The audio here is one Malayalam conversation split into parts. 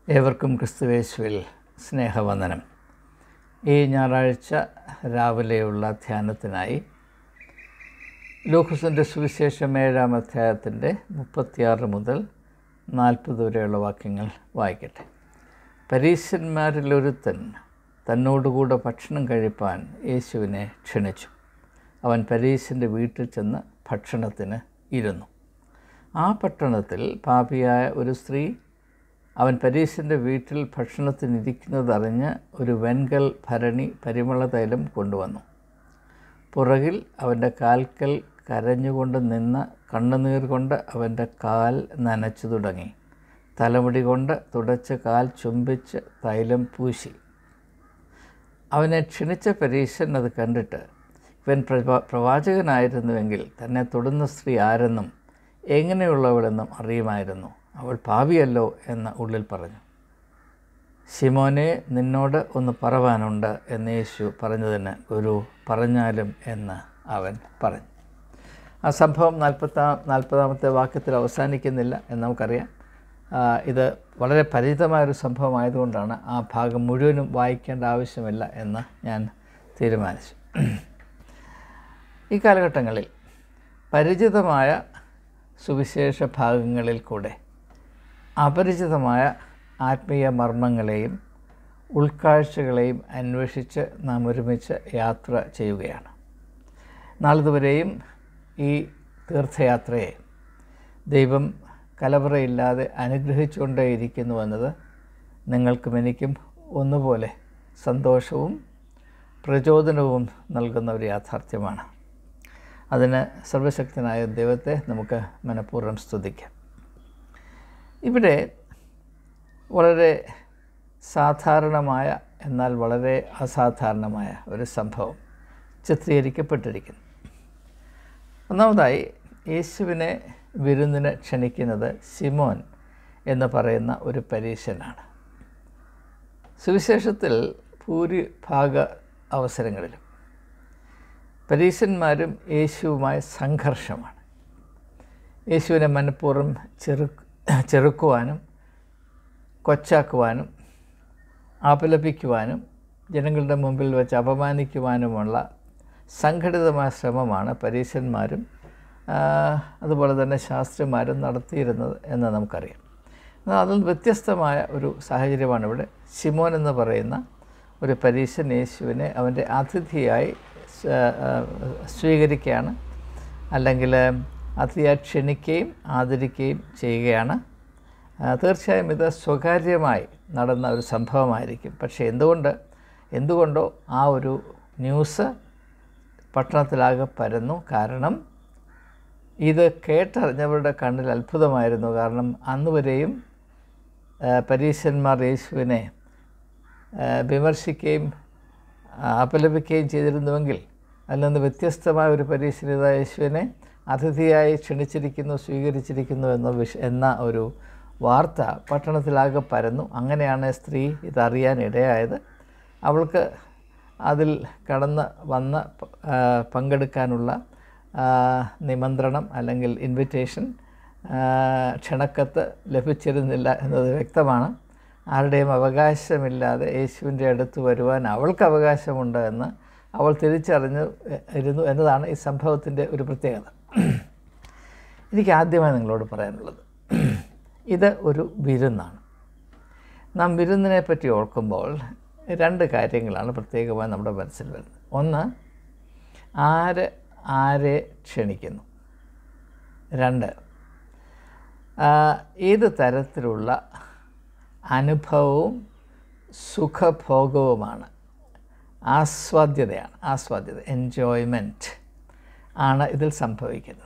ഏവർക്കും ക്രിസ്തുയേശുവിൽ സ്നേഹവന്ദനം. ഈ ഞായറാഴ്ച രാവിലെയുള്ള ധ്യാനത്തിനായി ലൂക്കോസിൻ്റെ സുവിശേഷം 7-ാം അധ്യായത്തിൻ്റെ 36 മുതൽ 40 വരെയുള്ള വാക്യങ്ങൾ വായിക്കട്ടെ. പരീശന്മാരിലൊരുത്തൻ തന്നോടുകൂടെ ഭക്ഷണം കഴിപ്പാൻ യേശുവിനെ ക്ഷണിച്ചു. അവൻ പരീശൻ്റെ വീട്ടിൽ ചെന്ന് ഭക്ഷണത്തിന് ഇരുന്നു. ആ പട്ടണത്തിൽ പാപിയായ ഒരു സ്ത്രീ അവൻ പരീശൻ്റെ വീട്ടിൽ ഭക്ഷണത്തിനിരിക്കുന്നതറിഞ്ഞ് ഒരു വെൺകൽ ഭരണി പരിമളതൈലം കൊണ്ടുവന്നു. പുറകിൽ അവൻ്റെ കാൽക്കൽ കരഞ്ഞുകൊണ്ട് നിന്ന് കണ്ണുനീർ കൊണ്ട് അവൻ്റെ കാൽ നനച്ചു തുടങ്ങി. തലമുടി കൊണ്ട് തുടച്ച് കാൽ ചുംബിച്ച് തൈലം പൂശി. അവനെ ക്ഷണിച്ച പരീശൻ അത് കണ്ടിട്ട് ഇവൻ പ്രവാചകനായിരുന്നുവെങ്കിൽ തന്നെ തൊടുന്ന സ്ത്രീ ആരെന്നും എങ്ങനെയുള്ളവളെന്നും അറിയുമായിരുന്നു. അവൾ പാപിയല്ലോ എന്ന് ഉള്ളിൽ പറഞ്ഞു. ശിമോനെ, നിന്നോട് ഒന്ന് പറവാനുണ്ട് എന്ന് യേശു പറഞ്ഞതിന് ഗുരു പറഞ്ഞാലും എന്ന് അവൻ പറഞ്ഞു. ആ സംഭവം 40-ാമത്തെ വാക്യത്തിൽ അവസാനിക്കുന്നില്ല എന്ന് നമുക്കറിയാം. ഇത് വളരെ പരിചിതമായൊരു സംഭവമായതുകൊണ്ടാണ് ആ ഭാഗം മുഴുവനും വായിക്കേണ്ട ആവശ്യമില്ല എന്ന് ഞാൻ തീരുമാനിച്ചു. ഈ കാലഘട്ടങ്ങളിൽ പരിചിതമായ സുവിശേഷ ഭാഗങ്ങളിൽ കൂടെ അപരിചിതമായ ആത്മീയ മർമ്മങ്ങളെയും ഉൾക്കാഴ്ചകളെയും അന്വേഷിച്ച് നാം ഒരുമിച്ച് യാത്ര ചെയ്യുകയാണ്. നാളിതുവരെയും ഈ തീർത്ഥയാത്രയെ ദൈവം കലവറയില്ലാതെ അനുഗ്രഹിച്ചുകൊണ്ടേയിരിക്കുന്നു എന്നത് നിങ്ങൾക്കും എനിക്കും ഒന്നുപോലെ സന്തോഷവും പ്രചോദനവും നൽകുന്ന ഒരു യാഥാർത്ഥ്യമാണ്. അതിന് സർവശക്തനായ ദൈവത്തെ നമുക്ക് മനഃപൂർവ്വം സ്തുതിക്കാം. ഇവിടെ വളരെ സാധാരണമായ എന്നാൽ വളരെ അസാധാരണമായ ഒരു സംഭവം ചിത്രീകരിക്കപ്പെട്ടിരിക്കുന്നു. ഒന്നാമതായി, യേശുവിനെ വിരുന്നിന് ക്ഷണിക്കുന്നത് ശിമോൻ എന്ന് പറയുന്ന ഒരു പരീശനാണ്. സുവിശേഷത്തിൽ ഭൂരിഭാഗ അവസരങ്ങളിലും പരീശന്മാരും യേശുവുമായ സംഘർഷമാണ്. യേശുവിനെ മനഃപൂർവ്വം ചെറുക്കുവാനും കൊച്ചാക്കുവാനും അപലപിക്കുവാനും ജനങ്ങളുടെ മുമ്പിൽ വെച്ച് അപമാനിക്കുവാനുമുള്ള സംഘടിതമായ ശ്രമമാണ് പരീശന്മാരും അതുപോലെ തന്നെ ശാസ്ത്രിമാരും നടത്തിയിരുന്നത് എന്ന് നമുക്കറിയാം. എന്നാൽ അതിൽ വ്യത്യസ്തമായ ഒരു സാഹചര്യമാണ് ഇവിടെ. ശിമോൻ എന്ന് പറയുന്ന ഒരു പരീശൻ യേശുവിനെ അവൻ്റെ അതിഥിയായി സ്വീകരിക്കുകയാണ്, അല്ലെങ്കിൽ അതിഥിയായി ക്ഷണിക്കുകയും ആദരിക്കുകയും ചെയ്യുകയാണ്. തീർച്ചയായും ഇത് സ്വകാര്യമായി നടന്ന ഒരു സംഭവമായിരിക്കും. പക്ഷേ എന്തുകൊണ്ടോ ആ ഒരു ന്യൂസ് പട്ടണത്തിലാകെ പരന്നു. കാരണം ഇത് കേട്ടറിഞ്ഞവരുടെ കണ്ണിൽ അത്ഭുതമായിരുന്നു. കാരണം അന്നുവരെയും പരീശന്മാർ യേശുവിനെ വിമർശിക്കുകയും അപലപിക്കുകയും ചെയ്തിരുന്നുവെങ്കിൽ അതിൽ നിന്ന് വ്യത്യസ്തമായ ഒരു പരീശനിത യേശുവിനെ അതിഥിയായി ക്ഷണിച്ചിരിക്കുന്നു, സ്വീകരിച്ചിരിക്കുന്നു എന്ന ഒരു വാർത്ത പട്ടണത്തിലാകെ പരന്നു. അങ്ങനെയാണ് സ്ത്രീ ഇതറിയാൻ ഇടയായത്. അവൾക്ക് അതിൽ വന്ന് പങ്കെടുക്കാനുള്ള നിമന്ത്രണം അല്ലെങ്കിൽ ഇൻവിറ്റേഷൻ, ക്ഷണക്കത്ത് ലഭിച്ചിരുന്നില്ല എന്നത് വ്യക്തമാണ്. ആരുടെയും അവകാശമില്ലാതെ യേശുവിൻ്റെ അടുത്ത് വരുവാൻ അവൾക്ക് അവകാശമുണ്ട് എന്ന് അവൾ തിരിച്ചറിഞ്ഞിരുന്നു എന്നതാണ് ഈ സംഭവത്തിൻ്റെ ഒരു പ്രത്യേകത. എനിക്ക് ആദ്യമായി നിങ്ങളോട് പറയാനുള്ളത്, ഇത് ഒരു വിരുന്നാണ്. നാം വിരുന്നിനെ പറ്റി ഓർക്കുമ്പോൾ 2 കാര്യങ്ങളാണ് പ്രത്യേകമായി നമ്മുടെ മനസ്സിൽ വരുന്നത്. ഒന്ന്, ആരെ ക്ഷണിക്കുന്നു. 2, ഏത് തരത്തിലുള്ള അനുഭവവും സുഖഭോഗവുമാണ്, ആസ്വാദ്യത എൻജോയ്മെൻറ്റ് ആണ് ഇതിൽ സംഭവിക്കുന്നത്.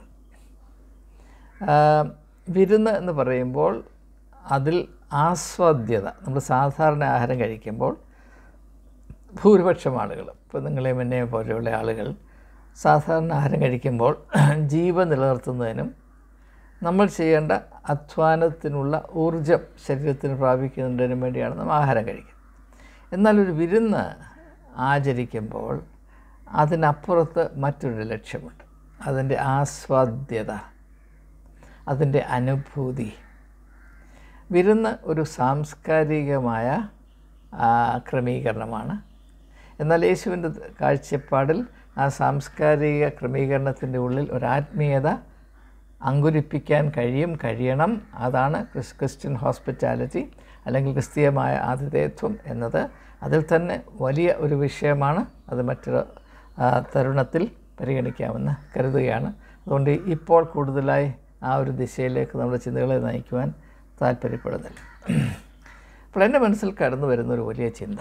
വിരുന്ന് എന്ന് പറയുമ്പോൾ അതിൽ ആസ്വാദ്യത, നമ്മൾ സാധാരണ ആഹാരം കഴിക്കുമ്പോൾ ഭൂരിപക്ഷം ആളുകൾ, ഇപ്പോൾ നിങ്ങളെയും എന്നെയും പോലെയുള്ള ആളുകൾ സാധാരണ ആഹാരം കഴിക്കുമ്പോൾ ജീവൻ നിലനിർത്തുന്നതിനും നമ്മൾ ചെയ്യേണ്ട അധ്വാനത്തിനുള്ള ഊർജം ശരീരത്തിന് പ്രാപിക്കുന്നതിനും വേണ്ടിയാണ് നമ്മൾ ആഹാരം കഴിക്കുന്നത്. എന്നാൽ ഒരു വിരുന്ന് ആചരിക്കുമ്പോൾ അതിനപ്പുറത്ത് മറ്റൊരു ലക്ഷ്യമുണ്ട്. അതിൻ്റെ ആസ്വാദ്യത, അതിൻ്റെ അനുഭൂതി. വിരുന്ന് ഒരു സാംസ്കാരികമായ ക്രമീകരണമാണ്. എന്നാൽ യേശുവിൻ്റെ കാഴ്ചപ്പാടിൽ ആ സാംസ്കാരിക ക്രമീകരണത്തിൻ്റെ ഉള്ളിൽ ഒരാത്മീയത അങ്കുരിപ്പിക്കാൻ കഴിയണം. അതാണ് ക്രിസ്ത്യൻ ഹോസ്പിറ്റാലിറ്റി അല്ലെങ്കിൽ ക്രിസ്തീയമായ ആതിഥേയത്വം എന്നത്. അതിൽ തന്നെ വലിയ ഒരു വിഷയമാണ്. അത് മറ്റൊരു തരുണത്തിൽ പരിഗണിക്കാമെന്ന് കരുതുകയാണ്. അതുകൊണ്ട് ഇപ്പോൾ കൂടുതലായി ആ ഒരു ദിശയിലേക്ക് നമ്മുടെ ചിന്തകളെ നയിക്കുവാൻ താല്പര്യപ്പെടുന്നില്ല. അപ്പോൾ എൻ്റെ മനസ്സിൽ കടന്നു വരുന്നൊരു വലിയ ചിന്ത,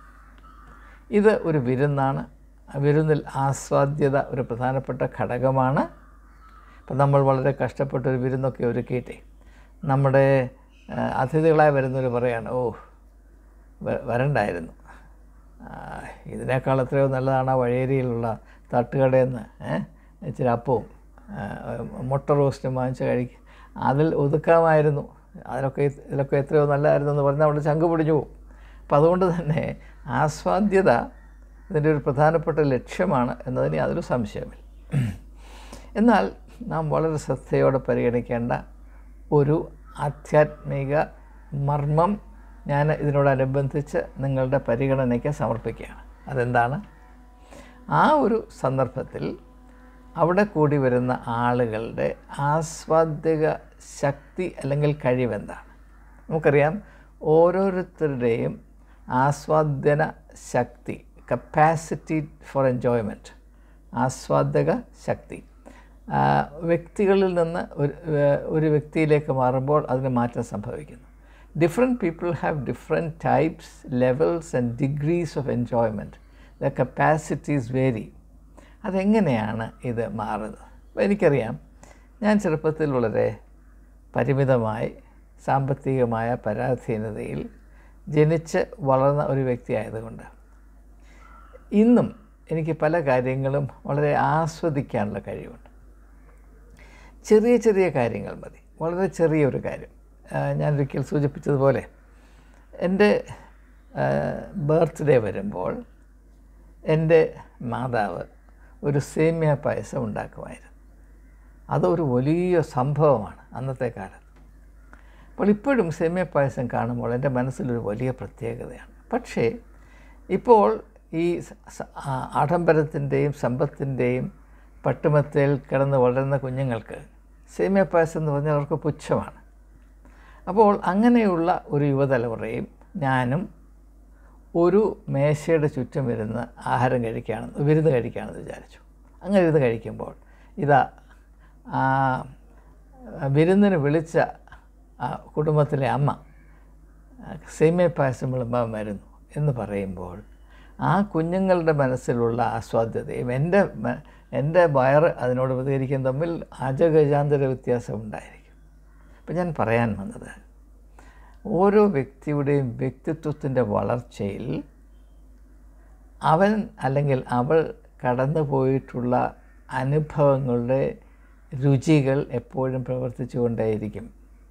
ഇത് ഒരു വിരുന്നാണ്. വിരുന്നിൽ ആസ്വാദ്യത ഒരു പ്രധാനപ്പെട്ട ഘടകമാണ്. ഇപ്പം നമ്മൾ വളരെ കഷ്ടപ്പെട്ടൊരു വിരുന്നൊക്കെ ഒരുക്കിയിട്ടേ നമ്മുടെ അതിഥികളായി വരുന്നവർ പറയാണ്, ഓ വരണ്ടായിരുന്നു, ഇതിനേക്കാൾ എത്രയോ നല്ലതാണ് ആ വഴിയേരിയിലുള്ള തട്ടുകടയെന്ന് ഇച്ചിരി അപ്പവും മുട്ട റോസ്റ്റും വാങ്ങിച്ച് കഴിക്കുക, അതിൽ ഒതുക്കാമായിരുന്നു, ഇതിലൊക്കെ എത്രയോ നല്ലതായിരുന്നു എന്ന് പറഞ്ഞാൽ അവിടെ ചങ്ക് പിടിഞ്ഞു പോകും. അപ്പം അതുകൊണ്ട് തന്നെ ആസ്വാദ്യത ഇതിൻ്റെ ഒരു പ്രധാനപ്പെട്ട ലക്ഷ്യമാണ് എന്നതിന് യാതൊരു സംശയമില്ല. എന്നാൽ നാം വളരെ ശ്രദ്ധയോടെ പരിഗണിക്കേണ്ട ഒരു ആധ്യാത്മിക മർമ്മം ഞാൻ ഇതിനോടനുബന്ധിച്ച് നിങ്ങളുടെ പരിഗണനയ്ക്ക് സമർപ്പിക്കുകയാണ്. അതെന്താണ്? ആ ഒരു സന്ദർഭത്തിൽ അവിടെ കൂടി വരുന്ന ആളുകളുടെ ആസ്വാദ്യക ശക്തി അല്ലെങ്കിൽ കഴിവെന്താണ്? നമുക്കറിയാം, ഓരോരുത്തരുടെയും ആസ്വാദന ശക്തി, കപ്പാസിറ്റി ഫോർ എൻജോയ്മെൻറ്റ്, ആസ്വാദക ശക്തി വ്യക്തികളിൽ നിന്ന് ഒരു വ്യക്തിയിലേക്ക് മാറുമ്പോൾ അതിന് മാറ്റം സംഭവിക്കുന്നു. Different people have different types, levels and degrees of enjoyment. The capacities vary. അതെങ്ങനെയാണ് ഇത് മാറുന്നത്? അപ്പോൾ എനിക്കറിയാം, ഞാൻ ചെറുപ്പത്തിൽ വളരെ പരിമിതമായി സാമ്പത്തികമായ പരാധീനതയിൽ ജനിച്ച് വളർന്ന ഒരു വ്യക്തിയായതുകൊണ്ട് ഇന്നും എനിക്ക് പല കാര്യങ്ങളും വളരെ ആസ്വദിക്കാനുള്ള കഴിവുണ്ട്. ചെറിയ ചെറിയ കാര്യങ്ങൾ മതി, വളരെ ചെറിയൊരു കാര്യം. ഞാനൊരിക്കൽ സൂചിപ്പിച്ചതുപോലെ എൻ്റെ ബർത്ത്ഡേ വരുമ്പോൾ എൻ്റെ മാതാവ് ഒരു സേമിയ പായസം ഉണ്ടാക്കുമായിരുന്നു. അതൊരു വലിയ സംഭവമാണ് അന്നത്തെ കാലത്ത്. അപ്പോൾ ഇപ്പോഴും സേമിയ പായസം കാണുമ്പോൾ എൻ്റെ മനസ്സിലൊരു വലിയ പ്രത്യേകതയാണ്. പക്ഷേ ഇപ്പോൾ ഈ ആഡംബരത്തിൻ്റെയും സമ്പത്തിൻ്റെയും പട്ടുമത്തയിൽ കിടന്ന് വളരുന്ന കുഞ്ഞുങ്ങൾക്ക് സേമിയ പായസം എന്ന് പറഞ്ഞാൽ അവർക്ക് പുച്ഛമാണ്. അപ്പോൾ അങ്ങനെയുള്ള ഒരു യുവതലമുറയും ഞാനും ഒരു മേശയുടെ ചുറ്റും ഇരുന്ന് വിരുന്ന് കഴിക്കുകയാണെന്ന് വിചാരിച്ചു. അങ്ങനെ ഇരുന്ന് കഴിക്കുമ്പോൾ ഇതാ വിരുന്നിന് വിളിച്ച കുടുംബത്തിലെ അമ്മ സേമിയ പായസം വിളമ്പാൻ വരുന്നു എന്ന് പറയുമ്പോൾ ആ കുഞ്ഞുങ്ങളുടെ മനസ്സിലുള്ള ആസ്വാദ്യതയും എൻ്റെ വയറ് അതിനോട് പ്രതികരിക്കും തമ്മിൽ അജഗജാന്തര വ്യത്യാസം ഉണ്ടായിരിക്കും. അപ്പം ഞാൻ പറയാൻ വന്നത്, ഓരോ വ്യക്തിയുടെയും വ്യക്തിത്വത്തിൻ്റെ വളർച്ചയിൽ അവൻ അല്ലെങ്കിൽ അവൾ കടന്നു പോയിട്ടുള്ള അനുഭവങ്ങളുടെ രുചികൾ എപ്പോഴും പ്രവർത്തിച്ചു കൊണ്ടേയിരിക്കും.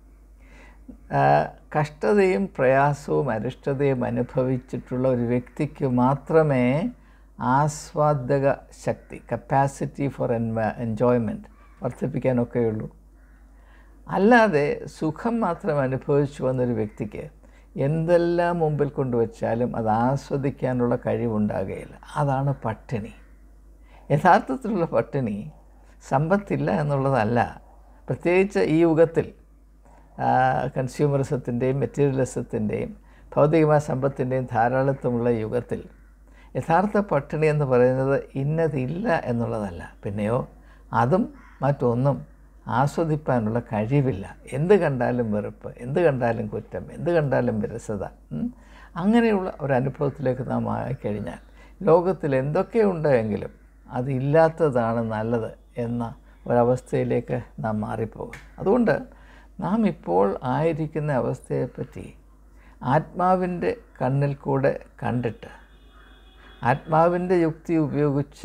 കഷ്ടതയും പ്രയാസവും അരിഷ്ടതയും അനുഭവിച്ചിട്ടുള്ള ഒരു വ്യക്തിക്ക് മാത്രമേ ആസ്വാദക ശക്തി, കപ്പാസിറ്റി ഫോർ എൻജോയ്മെൻറ്റ് വർദ്ധിപ്പിക്കാനൊക്കെയുള്ളൂ. അല്ലാതെ സുഖം മാത്രം അനുഭവിച്ചു വന്നൊരു വ്യക്തിക്ക് എന്തെല്ലാം മുമ്പിൽ കൊണ്ടുവച്ചാലും അത് ആസ്വദിക്കാനുള്ള കഴിവുണ്ടാകുകയില്ല. അതാണ് പട്ടിണി. യഥാർത്ഥത്തിലുള്ള പട്ടിണി സമ്പത്തില്ല എന്നുള്ളതല്ല. പ്രത്യേകിച്ച് ഈ യുഗത്തിൽ കൺസ്യൂമറിസത്തിൻ്റെയും മെറ്റീരിയലിസത്തിൻ്റെയും ഭൗതികമായ സമ്പത്തിൻ്റെയും ധാരാളിത്തമുള്ള യുഗത്തിൽ യഥാർത്ഥ പട്ടിണി എന്ന് പറയുന്നത് ഇന്നതില്ല എന്നുള്ളതല്ല, പിന്നെയോ അതും മറ്റൊന്നും ആസ്വദിപ്പാനുള്ള കഴിവില്ല. എന്ത് കണ്ടാലും വെറുപ്പ്, എന്ത് കണ്ടാലും കുറ്റം, എന്ത് കണ്ടാലും വിരസത. അങ്ങനെയുള്ള ഒരു അനുഭവത്തിലേക്ക് നാം ആയിക്കഴിഞ്ഞാൽ ലോകത്തിൽ എന്തൊക്കെയുണ്ടെങ്കിലും അതില്ലാത്തതാണ് നല്ലത് എന്ന ഒരവസ്ഥയിലേക്ക് നാം മാറിപ്പോകും. അതുകൊണ്ട് നാം ഇപ്പോൾ ആയിരിക്കുന്ന അവസ്ഥയെപ്പറ്റി ആത്മാവിൻ്റെ കണ്ണിൽ കൂടെ കണ്ടിട്ട് ആത്മാവിൻ്റെ യുക്തി ഉപയോഗിച്ച്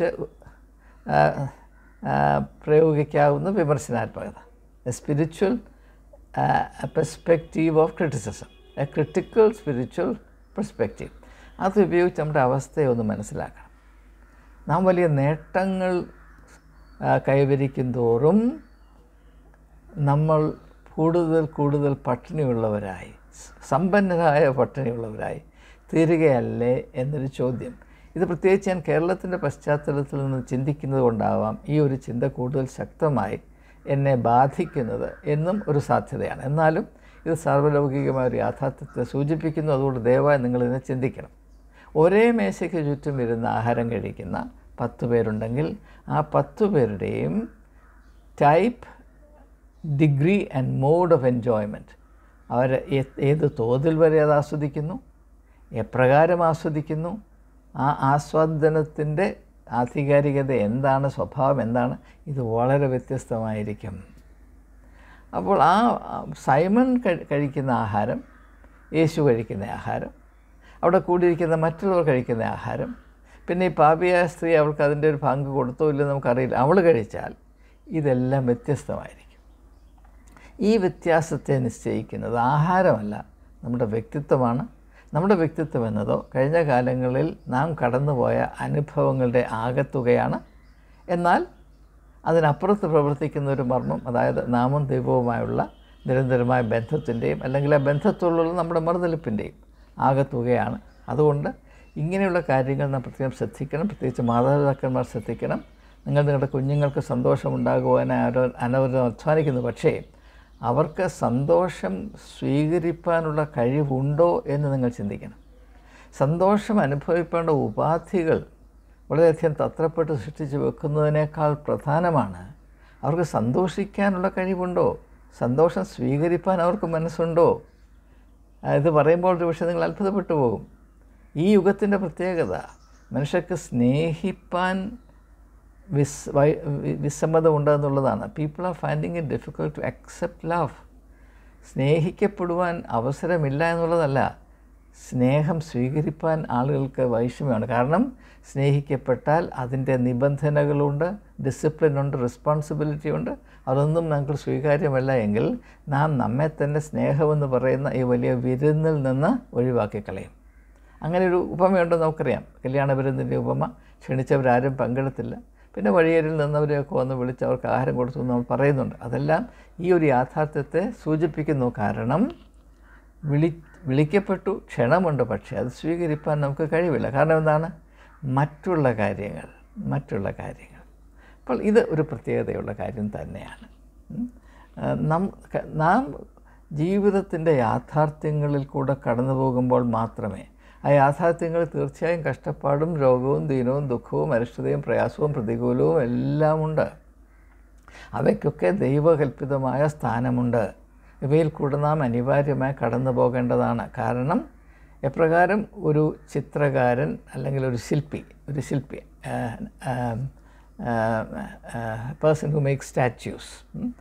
പ്രയോഗിക്കാവുന്ന വിമർശനാത്മകത, a spiritual perspective of criticism, a critical spiritual perspective, അത് ഉപയോഗിച്ച് നമ്മുടെ അവസ്ഥയെ ഒന്ന് മനസ്സിലാക്കണം. നാം വലിയ നേട്ടങ്ങൾ കൈവരിക്കും തോറും നമ്മൾ കൂടുതൽ കൂടുതൽ പട്ടിണിയുള്ളവരായി, സമ്പന്നരായ പട്ടിണിയുള്ളവരായി തീരുകയല്ലേ എന്നൊരു ചോദ്യം. ഇത് പ്രത്യേകിച്ച് ഞാൻ കേരളത്തിൻ്റെ പശ്ചാത്തലത്തിൽ നിന്ന് ചിന്തിക്കുന്നത് കൊണ്ടാവാം ഈ ഒരു ചിന്ത കൂടുതൽ ശക്തമായി എന്നെ ബാധിക്കുന്നത് എന്നും ഒരു സാധ്യതയാണ്. എന്നാലും ഇത് സാർവലൗകികമായ ഒരു യാഥാർത്ഥ്യത്തെ സൂചിപ്പിക്കുന്നു. അതുകൊണ്ട് ദയവായി നിങ്ങളിതിനെ ചിന്തിക്കണം. ഒരേ മേശയ്ക്ക് ചുറ്റും ഇരുന്ന് ആഹാരം കഴിക്കുന്ന 10 പേരുണ്ടെങ്കിൽ ആ 10 പേരുടെയും type, degree and mode of enjoyment, അവർ ഏത് തോതിൽ വരെ അത് ആസ്വദിക്കുന്നു, എപ്രകാരം ആസ്വദിക്കുന്നു, ആ ആസ്വാദനത്തിൻ്റെ ആധികാരികത എന്താണ്, സ്വഭാവം എന്താണ്, ഇത് വളരെ വ്യത്യസ്തമായിരിക്കും. അപ്പോൾ ആ സൈമൺ കഴിക്കുന്ന ആഹാരം, യേശു കഴിക്കുന്ന ആഹാരം, അവിടെ കൂടിയിരിക്കുന്ന മറ്റുള്ളവർ കഴിക്കുന്ന ആഹാരം, പിന്നെ ഈ പാപിയായ സ്ത്രീ അവൾക്ക് അതിൻ്റെ ഒരു പങ്ക് കൊടുത്തോ ഇല്ലെന്ന് നമുക്കറിയില്ല, അവൾ കഴിച്ചാൽ ഇതെല്ലാം വ്യത്യസ്തമായിരിക്കും. ഈ വ്യത്യാസത്തെ നിശ്ചയിക്കുന്നത് ആഹാരമല്ല, നമ്മുടെ വ്യക്തിത്വമാണ്. നമ്മുടെ വ്യക്തിത്വം എന്നതോ കഴിഞ്ഞ കാലങ്ങളിൽ നാം കടന്നുപോയ അനുഭവങ്ങളുടെ ആകത്തുകയാണ്. എന്നാൽ അതിനപ്പുറത്ത് പ്രവർത്തിക്കുന്ന ഒരു മർമ്മം, അതായത് നാമും ദൈവവുമായുള്ള നിരന്തരമായ ബന്ധത്തിൻ്റെയും അല്ലെങ്കിൽ ആ ബന്ധത്തോടുള്ള നമ്മുടെ മറുതലിപ്പിൻ്റെയും ആകത്തുകയാണ്. അതുകൊണ്ട് ഇങ്ങനെയുള്ള കാര്യങ്ങൾ നാം പ്രത്യേകം ശ്രദ്ധിക്കണം. പ്രത്യേകിച്ച് മാതാപിതാക്കന്മാർ ശ്രദ്ധിക്കണം. നിങ്ങളുടെ കുഞ്ഞുങ്ങൾക്ക് സന്തോഷമുണ്ടാകുവാനായി അനവരതം അധ്വാനിക്കുന്നു, പക്ഷേ അവർക്ക് സന്തോഷം സ്വീകരിപ്പാനുള്ള കഴിവുണ്ടോ എന്ന് നിങ്ങൾ ചിന്തിക്കണം. സന്തോഷം അനുഭവിക്കേണ്ട ഉപാധികൾ വളരെയധികം തത്രപ്പെട്ട് സൃഷ്ടിച്ച് വെക്കുന്നതിനേക്കാൾ പ്രധാനമാണ് അവർക്ക് സന്തോഷിക്കാനുള്ള കഴിവുണ്ടോ, സന്തോഷം സ്വീകരിപ്പാൻ അവർക്ക് മനസ്സുണ്ടോ. ഇത് പറയുമ്പോൾ ഒരു പക്ഷേ നിങ്ങൾ അത്ഭുതപ്പെട്ടു പോകും. ഈ യുഗത്തിൻ്റെ പ്രത്യേകത മനുഷ്യർക്ക് സ്നേഹിപ്പാൻ വിസമ്മതമുണ്ട് എന്നുള്ളതാണ്. People are finding it difficult to accept love. സ്നേഹിക്കപ്പെടുവാൻ അവസരമില്ല എന്നുള്ളതല്ല, സ്നേഹം സ്വീകരിപ്പാൻ ആളുകൾക്ക് വൈഷമ്യമാണ്. കാരണം സ്നേഹിക്കപ്പെട്ടാൽ അതിൻ്റെ നിബന്ധനകളുണ്ട്, ഡിസിപ്ലിനുണ്ട്, റെസ്പോൺസിബിലിറ്റി ഉണ്ട്. അതൊന്നും നമുക്ക് സ്വീകാര്യമല്ല എങ്കിൽ നാം നമ്മെ തന്നെ സ്നേഹമെന്ന് പറയുന്ന ഈ വലിയ വിരുന്നിൽ നിന്ന് ഒഴിവാക്കി കളയും. അങ്ങനെ ഒരു ഉപമയുണ്ടെന്ന് നമുക്കറിയാം. കല്യാണ വിരുന്നിൻ്റെ ഉപമ. ക്ഷണിച്ചവരാരും പങ്കെടുത്തില്ല, പിന്നെ വഴിയരിൽ നിന്നവരെയൊക്കെ വന്ന് വിളിച്ച് അവർക്ക് ആഹാരം കൊടുത്തു എന്ന് നമ്മൾ പറയുന്നുണ്ട്. അതെല്ലാം ഈ ഒരു യാഥാർത്ഥ്യത്തെ സൂചിപ്പിക്കുന്നു. കാരണം വിളിക്കപ്പെട്ടു, ക്ഷണമുണ്ട്, പക്ഷേ അത് സ്വീകരിപ്പാൻ നമുക്ക് കഴിവില്ല. കാരണം എന്താണ്? മറ്റുള്ള കാര്യങ്ങൾ. അപ്പോൾ ഇത് ഒരു പ്രത്യേകതയുള്ള കാര്യം തന്നെയാണ്. നാം ജീവിതത്തിൻ്റെ യാഥാർത്ഥ്യങ്ങളിൽ കൂടെ കടന്നു പോകുമ്പോൾ മാത്രമേ, ആ യാഥാർത്ഥ്യങ്ങൾ തീർച്ചയായും കഷ്ടപ്പാടും രോഗവും ദീനവും ദുഃഖവും അരിഷ്ടതയും പ്രയാസവും പ്രതികൂലവും എല്ലാമുണ്ട്. അവയ്ക്കൊക്കെ ദൈവകൽപ്പിതമായ സ്ഥാനമുണ്ട്. ഇവയിൽ കൂടെ നാം അനിവാര്യമായി കടന്നു പോകേണ്ടതാണ്. കാരണം എപ്രകാരം ഒരു ചിത്രകാരൻ അല്ലെങ്കിൽ ഒരു ശില്പി പേഴ്സൺ ഹു മേക്ക് സ്റ്റാച്യൂസ്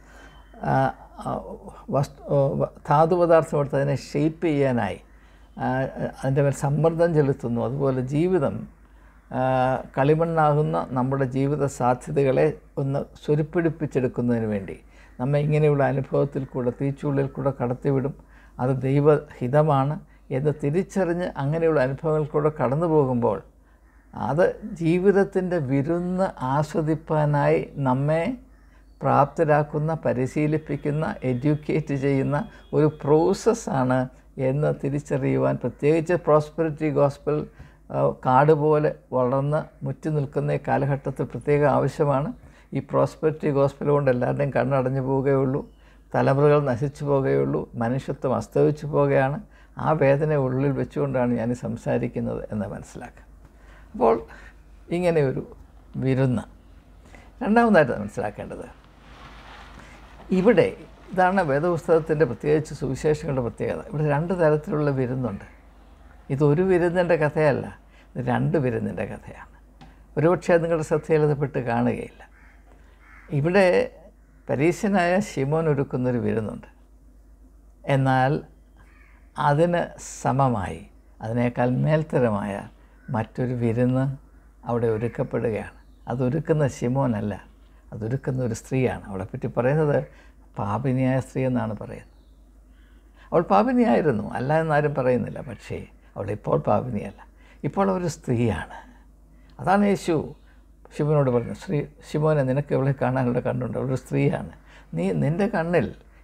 ധാതുപദാർത്ഥം എടുത്ത് അതിനെ ഷേപ്പ് ചെയ്യാനായി അതിൻ്റെ മേൽ സമ്മർദ്ദം ചെലുത്തുന്നു. അതുപോലെ ജീവിതം കളിമണ്ണാകുന്ന നമ്മുടെ ജീവിത സാധ്യതകളെ ഒന്ന് സ്വരുപ്പിടിപ്പിച്ചെടുക്കുന്നതിന് വേണ്ടി നമ്മെ ഇങ്ങനെയുള്ള അനുഭവത്തിൽ കൂടെ, തീച്ചുള്ളിൽ കൂടെ കടത്തിവിടും. അത് ദൈവഹിതമാണ് എന്ന് തിരിച്ചറിഞ്ഞ് അങ്ങനെയുള്ള അനുഭവങ്ങളിൽ കൂടെ കടന്നു പോകുമ്പോൾ അത് ജീവിതത്തിൻ്റെ വിരുന്ന് ആസ്വദിപ്പാനായി നമ്മെ പ്രാപ്തരാക്കുന്ന, പരിശീലിപ്പിക്കുന്ന, എഡ്യൂക്കേറ്റ് ചെയ്യുന്ന ഒരു പ്രോസസ്സാണ് എന്ന് തിരിച്ചറിയുവാൻ പ്രത്യേകിച്ച് പ്രോസ്പെരിറ്റി ഗോസ്പൽ കാട് പോലെ വളർന്ന് മുറ്റി നിൽക്കുന്ന ഈ കാലഘട്ടത്തിൽ പ്രത്യേക ആവശ്യമാണ്. ഈ പ്രോസ്പെരിറ്റി ഗോസ്പൽ കൊണ്ട് എല്ലാവരുടെയും കണ്ണടഞ്ഞു പോവുകയുള്ളൂ, തലമുറകൾ നശിച്ചു പോകുകയുള്ളൂ, മനുഷ്യത്വം അസ്തമിച്ചു പോവുകയാണ്. ആ വേദന ഉള്ളിൽ വെച്ചുകൊണ്ടാണ് ഞാൻ സംസാരിക്കുന്നത് എന്ന് മനസ്സിലാക്കുക. അപ്പോൾ ഇങ്ങനെയൊരു വിരുന്ന്. രണ്ടാമതായിട്ട് മനസ്സിലാക്കേണ്ടത്, ഇവിടെ ഇതാണ് വേദപുസ്തകത്തിൻ്റെ പ്രത്യേകിച്ച് സുവിശേഷങ്ങളുടെ പ്രത്യേകത. ഇവിടെ 2 തരത്തിലുള്ള വിരുന്നുണ്ട്. ഇതൊരു വിരുന്നിൻ്റെ കഥയല്ല, ഇത് 2 വിരുന്നിൻ്റെ കഥയാണ്. ഒരുപക്ഷെ അത് നിങ്ങളുടെ ശ്രദ്ധയിലപ്പെട്ട് കാണുകയില്ല. ഇവിടെ പരീശനായ ശിമോൻ ഒരുക്കുന്നൊരു വിരുന്നുണ്ട്. എന്നാൽ അതിന് സമമായി, അതിനേക്കാൾ മേൽത്തരമായ മറ്റൊരു വിരുന്ന് അവിടെ ഒരുക്കപ്പെടുകയാണ്. അതൊരുക്കുന്ന ശിമോനല്ല, അതൊരുക്കുന്ന ഒരു സ്ത്രീയാണ്. അവളെപ്പറ്റി പറയുന്നത് പാപിനിയായ സ്ത്രീ എന്നാണ് പറയുന്നത്. അവൾ പാപിനിയായിരുന്നു, അല്ല എന്നാരും പറയുന്നില്ല. പക്ഷേ അവളിപ്പോൾ പാപിനിയല്ല, ഇപ്പോൾ അവരൊരു സ്ത്രീയാണ്. അതാണ് യേശു ശിമോനോട് പറഞ്ഞു, ശിമോനെ, നിനക്ക് ഇവളെ കാണാനുള്ള കണ്ണുണ്ട്, അവളൊരു സ്ത്രീയാണ്. നിൻ്റെ കണ്ണിൽ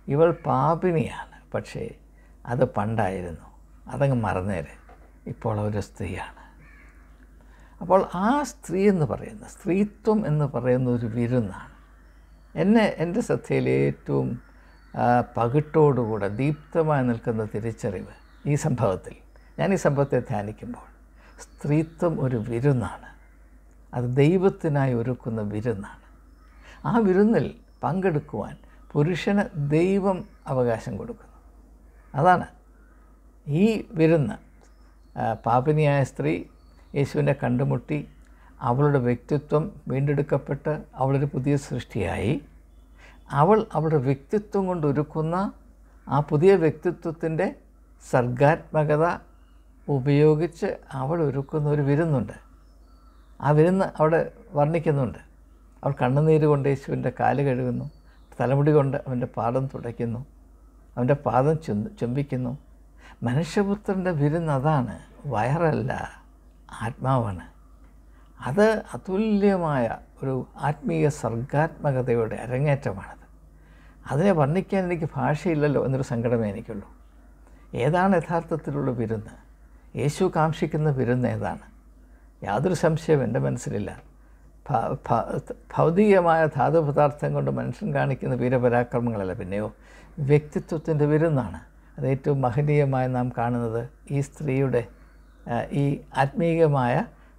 ഇവൾ പാപിനിയാണ്, പക്ഷേ അത് പണ്ടായിരുന്നു, അതങ്ങ് മറന്നേരെ, ഇപ്പോൾ ഒരു സ്ത്രീയാണ്. അപ്പോൾ ആ സ്ത്രീ എന്ന് പറയുന്ന സ്ത്രീത്വം എന്ന് പറയുന്ന ഒരു വിരുന്നാണ്. എൻ്റെ ശ്രദ്ധയിൽ ഏറ്റവും പകിട്ടോടുകൂടെ ദീപ്തമായി നിൽക്കുന്ന തിരിച്ചറിവ് ഈ സംഭവത്തിൽ, ഞാൻ ഈ സംഭവത്തെ ധ്യാനിക്കുമ്പോൾ, സ്ത്രീത്വം ഒരു വിരുന്നാണ്. അത് ദൈവത്തിനായി ഒരുക്കുന്ന വിരുന്നാണ്. ആ വിരുന്നിൽ പങ്കെടുക്കുവാൻ പുരുഷന് ദൈവം അവകാശം കൊടുക്കുന്നു. അതാണ് ഈ വിരുന്ന്. പാപിനിയായ സ്ത്രീ യേശുവിനെ കണ്ടുമുട്ടി, അവളുടെ വ്യക്തിത്വം വീണ്ടെടുക്കപ്പെട്ട് അവളൊരു പുതിയ സൃഷ്ടിയായി. അവളുടെ വ്യക്തിത്വം കൊണ്ട് ഒരുക്കുന്ന ആ പുതിയ വ്യക്തിത്വത്തിൻ്റെ സർഗാത്മകത ഉപയോഗിച്ച് അവൾ ഒരുക്കുന്ന ഒരു വിരുന്നുണ്ട്. ആ വിരുന്ന് അവിടെ വർണ്ണിക്കുന്നുണ്ട്. അവൾ കണ്ണുനീര് കൊണ്ട് യേശുവിൻ്റെ കാല് കഴുകുന്നു, തലമുടി കൊണ്ട് അവൻ്റെ പാദം തുടയ്ക്കുന്നു, അവൻ്റെ പാദം ചുംബിക്കുന്നു. മനുഷ്യപുത്രൻ്റെ വിരുന്ന് അതാണ്, വയറല്ല, ആത്മാവാണ്. അത് അതുല്യമായ ഒരു ആത്മീയ സർഗാത്മകതയുടെ അരങ്ങേറ്റമാണത്. അതിനെ വർണ്ണിക്കാൻ എനിക്ക് ഭാഷയില്ലല്ലോ എന്നൊരു സങ്കടമേ എനിക്കുള്ളൂ. ഏതാണ് യഥാർത്ഥത്തിലുള്ള വിരുന്ന്? യേശു കാംക്ഷിക്കുന്ന വിരുന്ന് ഏതാണ്? യാതൊരു സംശയവും എൻ്റെ മനസ്സിലില്ല. ഭൗതികമായ ധാതുപദാർത്ഥം കൊണ്ട് മനുഷ്യൻ കാണിക്കുന്ന വീരപരാക്രമങ്ങളല്ല, പിന്നെയോ വ്യക്തിത്വത്തിൻ്റെ വിരുന്നാണ്. അത് ഏറ്റവും മഹനീയമായി നാം കാണുന്നത് ഈ സ്ത്രീയുടെ ഈ ആത്മീയമായ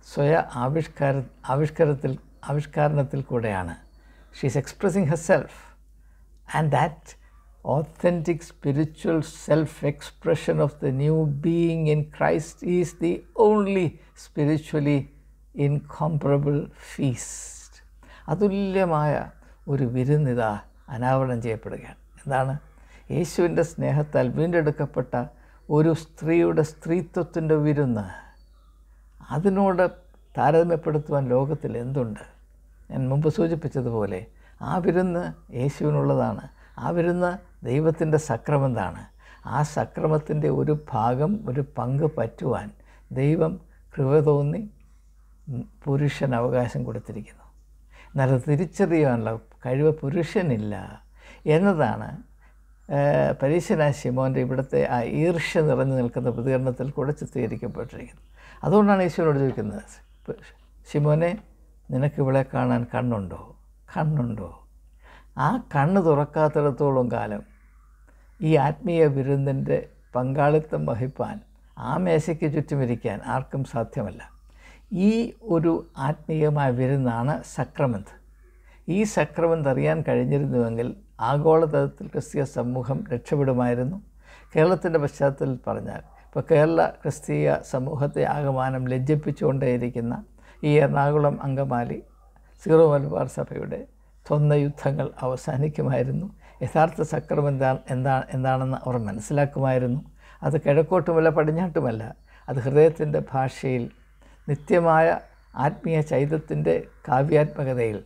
ആവിഷ്കാരണത്തിൽ കൂടെയാണ്. She is expressing herself, and that authentic spiritual self-expression of the new being in Christ is the only spiritually incomparable feast. അതുല്യമായ ഒരു വിരുന്നിത അനാവരണം ചെയ്യപ്പെടുകയാണ്. എന്താണ്? യേശുവിൻ്റെ സ്നേഹത്താൽ വീണ്ടെടുക്കപ്പെട്ട ഒരു സ്ത്രീയുടെ സ്ത്രീത്വത്തിൻ്റെ വിരുന്ന്. അതിനോട് താരതമ്യപ്പെടുത്തുവാൻ ലോകത്തിൽ എന്തുണ്ട്? ഞാൻ മുമ്പ് സൂചിപ്പിച്ചതുപോലെ ആ വിരുന്ന് യേശുവിനുള്ളതാണ്. ആ വിരുന്ന് ദൈവത്തിൻ്റെ സക്രമന്താണ്. ആ സക്രമത്തിൻ്റെ ഒരു ഭാഗം, ഒരു പങ്ക് പറ്റുവാൻ ദൈവം കൃപ തോന്നി പുരുഷന് അവകാശം കൊടുത്തിരിക്കുന്നു. എന്നാൽ അത് തിരിച്ചറിയാനുള്ള കഴിവ് പുരുഷനില്ല എന്നതാണ് പരീശനായ ശിമോൻ്റെ ഇവിടുത്തെ ആ ഈർഷ്യ നിറഞ്ഞു നിൽക്കുന്ന പ്രതികരണത്തിൽ കൂടെ ചിത്രീകരിക്കപ്പെട്ടിരിക്കുന്നത്. അതുകൊണ്ടാണ് യേശുവിനോട് ചോദിക്കുന്നത്, ശിമോനെ, നിനക്ക് ഇവളെ കാണാൻ കണ്ണുണ്ടോ? ആ കണ്ണ് തുറക്കാത്തിടത്തോളം കാലം ഈ ആത്മീയ വിരുന്നിൻ്റെ പങ്കാളിത്തം വഹിപ്പാൻ, ആ മേശയ്ക്ക് ചുറ്റുമിരിക്കാൻ ആർക്കും സാധ്യമല്ല. ഈ ഒരു ആത്മീയമായ വിരുന്നാണ് സക്രമന്ത്. ഈ സക്രമന്ത് അറിയാൻ കഴിഞ്ഞിരുന്നുവെങ്കിൽ ആഗോളതലത്തിൽ ക്രിസ്തീയ സമൂഹം രക്ഷപ്പെടുമായിരുന്നു. കേരളത്തിൻ്റെ പശ്ചാത്തലത്തിൽ പറഞ്ഞാൽ, ഇപ്പോൾ കേരള ക്രിസ്തീയ സമൂഹത്തെ ആകമാനം ലജ്ജിപ്പിച്ചുകൊണ്ടേയിരിക്കുന്ന ഈ എറണാകുളം അങ്കമാലി സീറോ മലബാർ സഭയുടെ യുദ്ധങ്ങൾ അവസാനിക്കുമായിരുന്നു. യഥാർത്ഥ സക്രമം എന്താണെന്ന് അവർ മനസ്സിലാക്കുമായിരുന്നു. അത് കിഴക്കോട്ടുമല്ല പടിഞ്ഞാട്ടുമല്ല, അത് ഹൃദയത്തിൻ്റെ ഭാഷയിൽ നിത്യമായ ആത്മീയ ചൈതന്യത്തിൻ്റെ കാവ്യാത്മകതയിൽ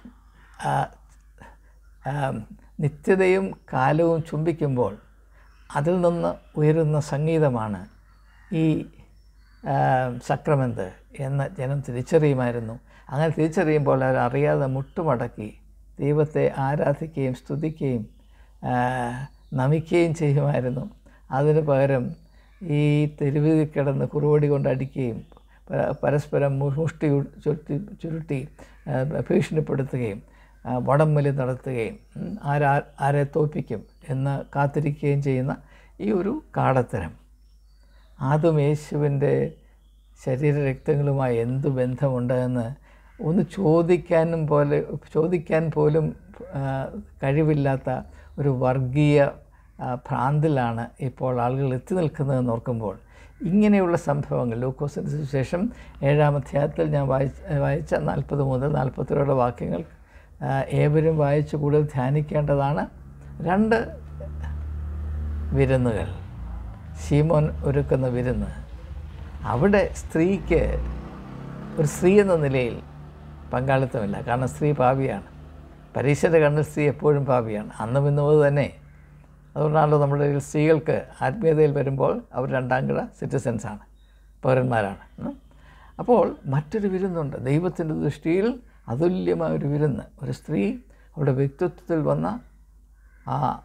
നിത്യതയും കാലവും ചുംബിക്കുമ്പോൾ അതിൽ നിന്ന് ഉയരുന്ന സംഗീതമാണ് ഈ സക്രമന്ത് എന്ന് ജനം തിരിച്ചറിയുമായിരുന്നു. അങ്ങനെ തിരിച്ചറിയുമ്പോൾ അവർ അറിയാതെ മുട്ടുമടക്കി ദൈവത്തെ ആരാധിക്കുകയും സ്തുതിക്കുകയും നമിക്കുകയും ചെയ്യുമായിരുന്നു. അതിന് പകരം ഈ തെരുവിൽ കിടന്ന് കുറുവടി കൊണ്ടടിക്കുകയും പരസ്പരം മുഷ്ടി ചുരുട്ടി ഭീഷണിപ്പെടുത്തുകയും വടംവലി നടത്തുകയും ആരെ തോൽപ്പിക്കും എന്ന് കാത്തിരിക്കുകയും ചെയ്യുന്ന ഈ ഒരു കാടത്തരം, അതും യേശുവിൻ്റെ ശരീരരക്തങ്ങളുമായി എന്തു ബന്ധമുണ്ടെന്ന് ഒന്ന് ചോദിക്കാൻ പോലും കഴിവില്ലാത്ത ഒരു വർഗീയ ഭ്രാന്തിലാണ് ഇപ്പോൾ ആളുകൾ എത്തി നിൽക്കുന്നതെന്ന് ഓർക്കുമ്പോൾ, ഇങ്ങനെയുള്ള സംഭവങ്ങൾ ലൂക്കോസിന് സുവിശേഷം 7-ാം അധ്യായത്തിൽ ഞാൻ വായിച്ച 40 മുതൽ 42 വാക്യങ്ങൾ ഏവരും വായിച്ച് കൂടുതൽ ധ്യാനിക്കേണ്ടതാണ്. 2 വിരുന്നുകൾ, ശീമോൻ ഒരുക്കുന്ന വിരുന്ന്. അവിടെ സ്ത്രീക്ക് ഒരു സ്ത്രീ എന്ന നിലയിൽ പങ്കാളിത്തമില്ല. കാരണം സ്ത്രീ പാപിയാണ്. പരീക്ഷയുടെ കണ്ണിൽ സ്ത്രീ എപ്പോഴും പാപിയാണ്, അന്നും ഇന്നും തന്നെ. അതുകൊണ്ടാണല്ലോ നമ്മുടെ സ്ത്രീകൾക്ക് ആത്മീയതയിൽ വരുമ്പോൾ അവർ 2ാംകിട സിറ്റിസൻസാണ്, പൗരന്മാരാണ്. അപ്പോൾ മറ്റൊരു വിരുന്നുണ്ട്. ദൈവത്തിൻ്റെ ദൃഷ്ടിയിൽ അതുല്യമായ ഒരു വിരുന്ന്. ഒരു സ്ത്രീ അവരുടെ വ്യക്തിത്വത്തിൽ വന്ന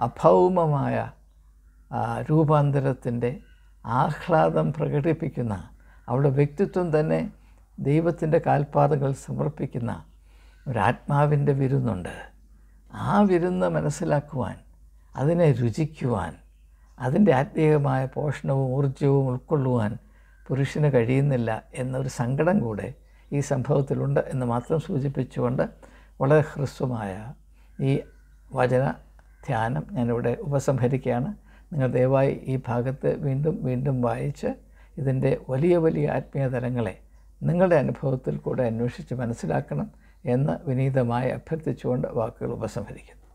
അഭൗമമായ രൂപാന്തരത്തിൻ്റെ ആഹ്ലാദം പ്രകടിപ്പിക്കുന്ന, അവളുടെ വ്യക്തിത്വം തന്നെ ദൈവത്തിൻ്റെ കാൽപ്പാതകൾ സമർപ്പിക്കുന്ന ഒരാത്മാവിൻ്റെ വിരുന്നുണ്ട്. ആ വിരുന്ന് മനസ്സിലാക്കുവാൻ, അതിനെ രുചിക്കുവാൻ, അതിൻ്റെ ആത്മീയമായ പോഷണവും ഊർജ്ജവും ഉൾക്കൊള്ളുവാൻ പുരുഷന് കഴിയുന്നില്ല എന്നൊരു സങ്കടം കൂടെ ഈ സംഭവത്തിലുണ്ട് എന്ന് മാത്രം സൂചിപ്പിച്ചുകൊണ്ട് വളരെ ഹ്രസ്വമായ ഈ വചന ധ്യാനം ഞാനിവിടെ ഉപസംഹരിക്കുകയാണ്. നിങ്ങൾ ദയവായി ഈ ഭാഗത്ത് വീണ്ടും വീണ്ടും വായിച്ച് ഇതിൻ്റെ വലിയ വലിയ ആത്മീയ തലങ്ങളെ നിങ്ങളുടെ അനുഭവത്തിൽ കൂടെ അന്വേഷിച്ച് മനസ്സിലാക്കണം എന്ന് വിനീതമായി അഭ്യർത്ഥിച്ചുകൊണ്ട് വാക്കുകൾ ഉപസംഹരിക്കുന്നു.